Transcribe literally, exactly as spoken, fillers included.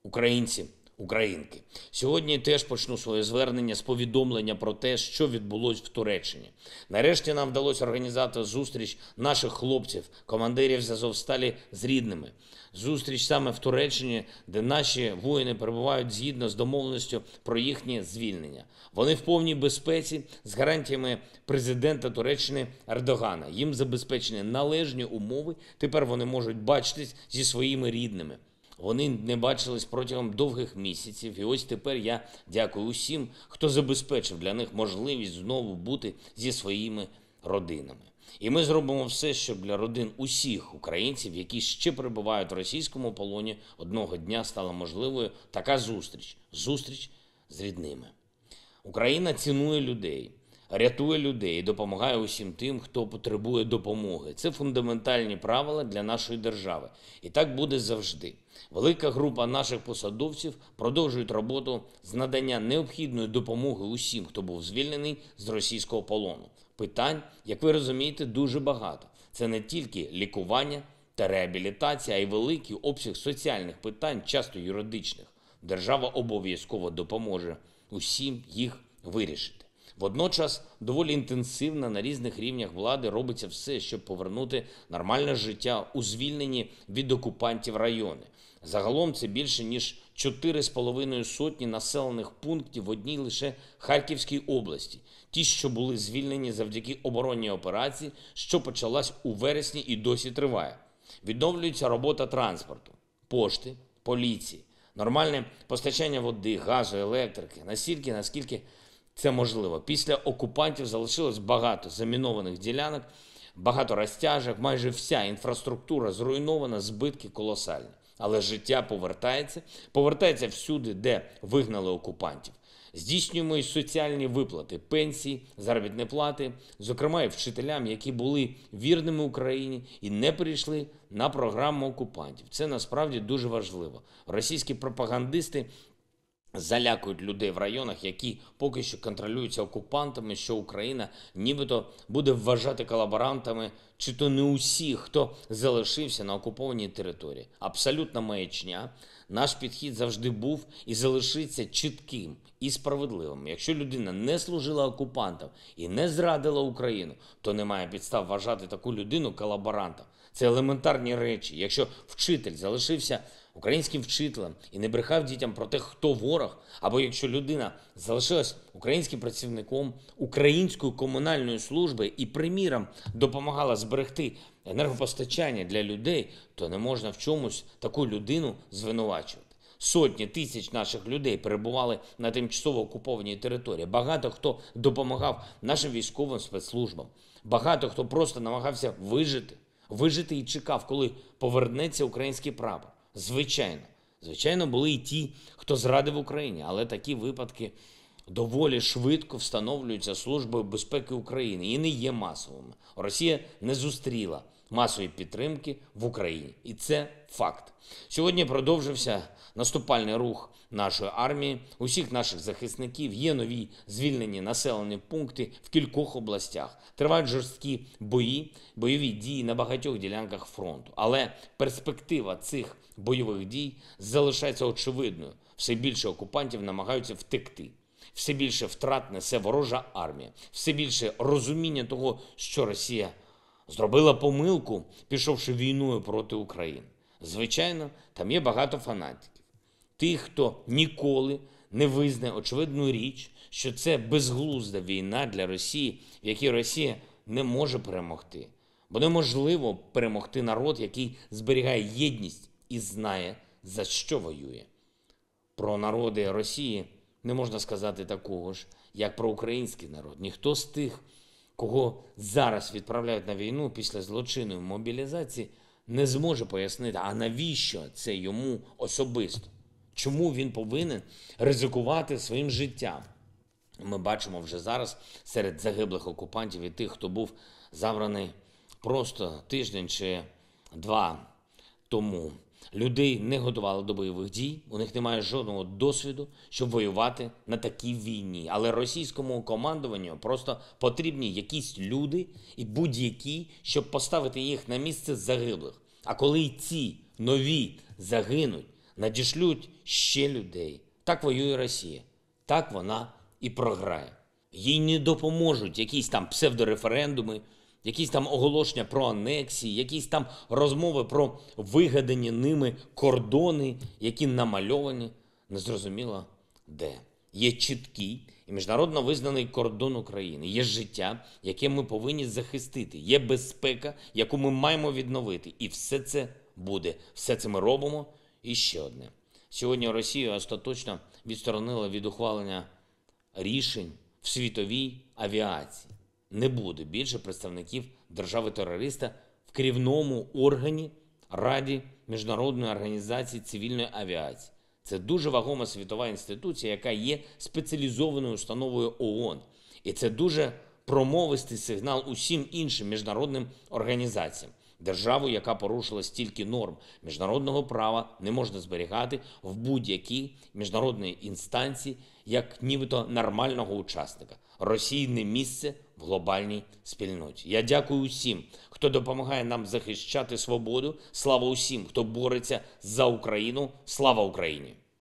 Українці, українки, сьогодні теж почну своє звернення з повідомлення про те, що відбулось в Туреччині. Нарешті нам вдалося організувати зустріч наших хлопців, командирів з Азовсталі з рідними. Зустріч саме в Туреччині, де наші воїни перебувають згідно з домовленістю про їхнє звільнення. Вони в повній безпеці з гарантіями президента Туреччини Ердогана. Їм забезпечені належні умови, тепер вони можуть бачитись зі своїми рідними. Вони не бачились протягом довгих місяців, і ось тепер я дякую усім, хто забезпечив для них можливість знову бути зі своїми родинами. І ми зробимо все, щоб для родин усіх українців, які ще перебувають в російському полоні, одного дня стала можливою така зустріч – зустріч з рідними. Україна цінує людей, рятує людей і допомагає усім тим, хто потребує допомоги. Це фундаментальні правила для нашої держави. І так буде завжди. Велика група наших посадовців продовжують роботу з надання необхідної допомоги усім, хто був звільнений з російського полону. Питань, як ви розумієте, дуже багато. Це не тільки лікування та реабілітація, а й великий обсяг соціальних питань, часто юридичних. Держава обов'язково допоможе усім їх вирішити. Водночас доволі інтенсивно на різних рівнях влади робиться все, щоб повернути нормальне життя у звільнені від окупантів райони. Загалом це більше ніж чотири з половиною сотні населених пунктів в одній лише Харківській області. Ті, що були звільнені завдяки оборонній операції, що почалась у вересні і досі триває. Відновлюється робота транспорту, пошти, поліції, нормальне постачання води, газу, електрики, настільки, наскільки це можливо. Після окупантів залишилось багато замінованих ділянок, багато розтяжок, майже вся інфраструктура зруйнована, збитки колосальні. Але життя повертається, повертається всюди, де вигнали окупантів. Здійснюємо і соціальні виплати, пенсії, заробітні плати, зокрема і вчителям, які були вірними Україні і не перейшли на програму окупантів. Це насправді дуже важливо. Російські пропагандисти залякують людей в районах, які поки що контролюються окупантами, що Україна нібито буде вважати колаборантами, чи то не усіх, хто залишився на окупованій території. Абсолютна маячня. Наш підхід завжди був і залишиться чітким і справедливим. Якщо людина не служила окупантам і не зрадила Україну, то немає підстав вважати таку людину колаборантом. Це елементарні речі. Якщо вчитель залишився українським вчителем і не брехав дітям про те, хто ворог, або якщо людина залишилась українським працівником української комунальної служби і, приміром, допомагала зберегти енергопостачання для людей, то не можна в чомусь таку людину звинувачувати. Сотні тисяч наших людей перебували на тимчасово окупованій території. Багато хто допомагав нашим військовим спецслужбам. Багато хто просто намагався вижити. Вижити і чекав, коли повернеться український прапор. Звичайно. Звичайно, були і ті, хто зрадив Україні, але такі випадки доволі швидко встановлюються Службою безпеки України і не є масовими. Росія не зустріла масової підтримки в Україні. І це факт. Сьогодні продовжився наступальний рух нашої армії, усіх наших захисників, є нові звільнені населені пункти в кількох областях. Тривають жорсткі бої, бойові дії на багатьох ділянках фронту. Але перспектива цих бойових дій залишається очевидною. Все більше окупантів намагаються втекти. Все більше втрат несе ворожа армія. Все більше розуміння того, що Росія зробила помилку, пішовши війною проти України. Звичайно, там є багато фанатиків. Тих, хто ніколи не визнає очевидну річ, що це безглузда війна для Росії, в якій Росія не може перемогти. Бо неможливо перемогти народ, який зберігає єдність і знає, за що воює. Про народи Росії не можна сказати такого ж, як про український народ. Ніхто з тих, кого зараз відправляють на війну після злочинної мобілізації, не зможе пояснити, а навіщо це йому особисто. Чому він повинен ризикувати своїм життям? Ми бачимо вже зараз серед загиблих окупантів і тих, хто був забраний просто тиждень чи два тому. Людей не готували до бойових дій, у них немає жодного досвіду, щоб воювати на такій війні. Але російському командуванню просто потрібні якісь люди і будь-які, щоб поставити їх на місце загиблих. А коли ці нові загинуть, надішлють ще людей. Так воює Росія. Так вона і програє. Їй не допоможуть якісь там псевдореферендуми, якісь там оголошення про анексії, якісь там розмови про вигадані ними кордони, які намальовані незрозуміло де. Є чіткий і міжнародно визнаний кордон України, є життя, яке ми повинні захистити, є безпека, яку ми маємо відновити. І все це буде. Все це ми робимо. І ще одне. Сьогодні Росію остаточно відсторонили від ухвалення рішень в світовій авіації. Не буде більше представників держави-терориста в керівному органі Раді Міжнародної організації цивільної авіації. Це дуже вагома світова інституція, яка є спеціалізованою установою ООН. І це дуже промовистий сигнал усім іншим міжнародним організаціям. Державу, яка порушила стільки норм міжнародного права, не можна зберігати в будь-якій міжнародній інстанції, як нібито нормального учасника. Росії не місце в глобальній спільноті. Я дякую усім, хто допомагає нам захищати свободу. Слава усім, хто бореться за Україну. Слава Україні!